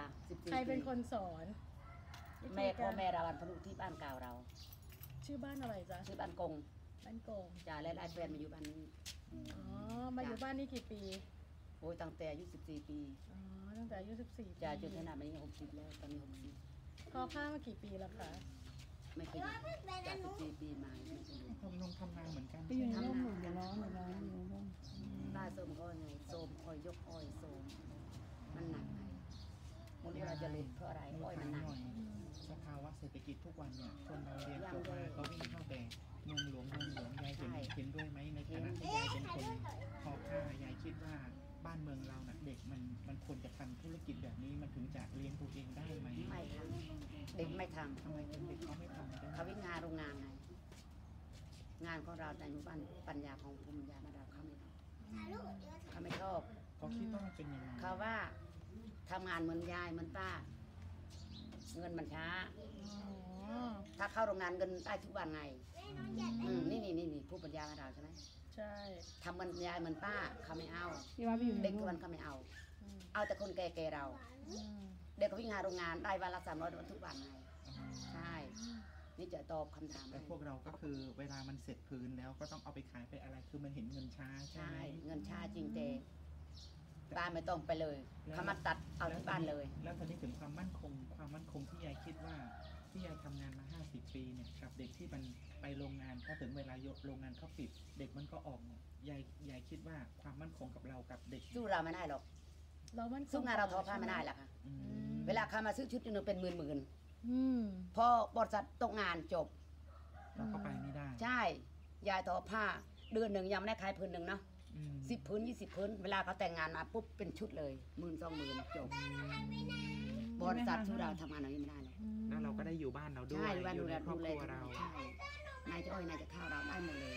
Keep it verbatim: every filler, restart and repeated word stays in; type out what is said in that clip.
จ้ะสิบสี่ใครเป็นคนสอนแม่พ่อแม่เราวันพนุที่บ้านเก่าเราชื่อบ้านอะไรจ๊ะชื่อบ้านกงบ้านโกงจ้ะและไอ้แฟนมาอยู่บ้านนี้อ๋อมาอยู่บ้านนี้กี่ปีโอ้ยตั้งแต่อายุสิบสี่ปีอ๋อตั้งแต่อายุสิบสี่ปีจ้ะจนขนาดนี้หกสิบแล้วตอนนี้หกสิบทอผ้ามากี่ปีแล้วคะไม่เคยจากสิบสี่ปีมาไม่เคยดูทำนงทำงานเหมือนกันไปอยู่ในร่มหนูเดี๋ยวร้อนเดี๋ยวร้อนอยู่ในร่มได้โสมก็ไงโสมอ้อยยกอ้อยโสมมันหนักไงมูลที่เราจะหลุดเพราะอะไรอ้อยมันหนักหน่อยสภาวะเศรษฐกิจทุกวันเนี่ยคนเราเรียนจบมาก็วิ่งเข้าแต่เมืองหลวงเมืองหลวงยายเห็นเห็นด้วยไหมในฐานะที่ยายเป็นคนพอค่ายายคิดว่าบ้านเมืองเราน่ะเด็กมันมันควรจะทำธุรกิจแบบนี้มันถึงจะเลี้ยงตัวเองได้ไหมไม่ทำเด็กไม่ทำทำไมเป็นเด็กเขาไม่ทำได้เขาวิ่งงานโรงงานไงงานของเราในหมู่บ้านปัญญาของภูมิปัญญามาดาวเขาไม่ทำเขาไม่ชอบเขาคิดว่ามันเป็นยังไงเขาว่าทำงานเหมือนยายเหมือนป้า เงินมันช้าอ๋อถ้าเข้าโรงงานเงินได้ทุกวันไงอืมนี่นี่นี่นี่ผู้ปัญญามาดาวใช่ไหมใช่ทำเหมือนยายเหมือนป้าเขาไม่เอาพี่ว่าไปอยู่ในเด็กทุร่กมวันเขาไม่เอาอืมเอาแต่คนแก่ๆเราอืมเด็กเขาวิ่งงานโรงงานได้วันละสามร้อยทุกวันไงอ๋อใช่ นี่จะตอบคำถามแต่พวกเราก็คือเวลามันเสร็จพื้นแล้วก็ต้องเอาไปขายไปอะไรคือมันเห็นเงินช้าใช่ใช่ไหมเงินชาจริงเจป้าไม่ต้องไปเลยเขามาตัดเอาที่บ้านเลยแล้วตอนนี้ถึงความมั่นคงความมั่นคงที่ยายคิดว่าที่ยายทำงานมาห้าสิบปีเนี่ยกับเด็กที่มันไปโรงงานพอถึงเวลาโรงงานเขาปิด เด็กมันก็ออกเนี่ยยายยายคิดว่าความมั่นคงกับเรากับเด็กสู้เราไม่ได้หรอกเรามันสู้งานเราทอผ้าไม่ได้หรอกค่ะอืมเวลาเขามาซื้อชุดหนึงเป็นหมื่นหมื่นอืมพอบริษัทตกงานจบเราก็ไปไม่ได้ใช่ ยายทอผ้าเดือนหนึ่งยังไม่ได้ขายพื้นหนึ่งเนาะอืมสิบพื้นยี่สิบพื้น เวลาเขาแต่งงานมาปุ๊บเป็นชุดเลยหมื่นสองหมื่นจบบริษัทสู้เราทำงานเราไม่ได้เลยแล้วเราก็ได้อยู่บ้านเราด้วยใช่ดูแลอยู่ดูในแลครอดูบแลครัวเราใช่นายจะอ้อยนายจะข้าวเราได้หมดเลย